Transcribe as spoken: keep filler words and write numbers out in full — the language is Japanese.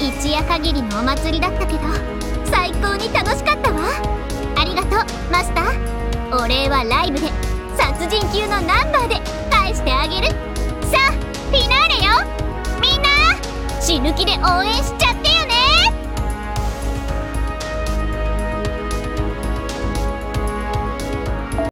一夜限りのお祭りだったけど最高に楽しかったわ。ありがとうマスター。お礼はライブで殺人級のナンバーで返してあげる。さあフィナーレよ、みんな死ぬ気で応援しちゃう。